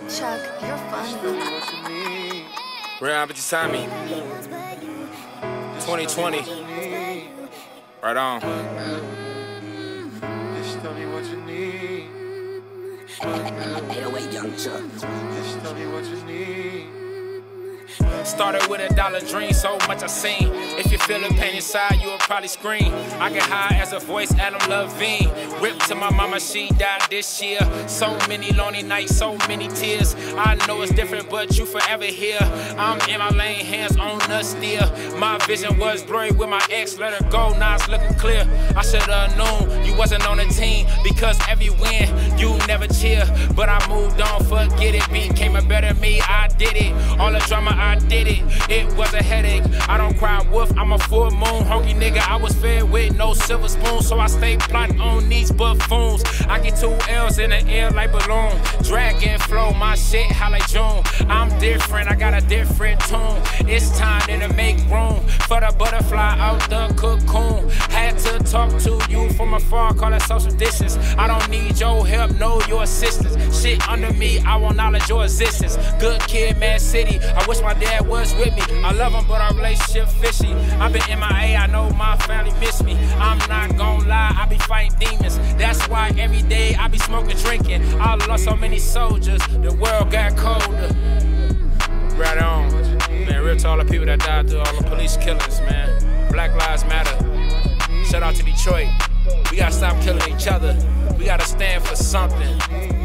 Chuck, you're funny. Real Tommy. 2020. Right on. Just tell me what you need. 808 Young Chuck. Just tell me what you need. Started with $1 dream, so much I seen. If you feel the pain inside, you'll probably scream. I get high as a voice, Adam Levine. Ripped to my mama, she died this year. So many lonely nights, so many tears. I know it's different, but you forever here. I'm in my lane, hands on the steer. My vision was blurry with my ex, let her go, now it's looking clear. I should've known you wasn't on the team, because every win, you never cheer. But I moved on, forget it, became a better me, I did it. All the drama, I did it. It was a headache. I don't cry wolf, I'm a full moon. Honky nigga, I was fed with no silver spoon, so I stay plotting on these buffoons. I get 2 L's in the air like balloon. Dragon flow, my shit high like June. I'm different, I got a different tune. It's time to make room for the butterfly out the cocoon. Had to talk to you from afar, call it social distance. I don't need your help, no your assistance. Shit under me, I won't acknowledge your existence. Good kid, Mad City, I wish my dad was with me. I love him, but our relationship fishy. I've been MIA, I know my family miss me. I'm not gon' lie, I be fighting demons. That's why every day I be smoking, drinking. I lost so many soldiers, the world got colder. Right on. Man, real to all the people that died through all the police killings, man. Black Lives Matter. Shout out to Detroit. We gotta stop killing each other. We gotta stand for something.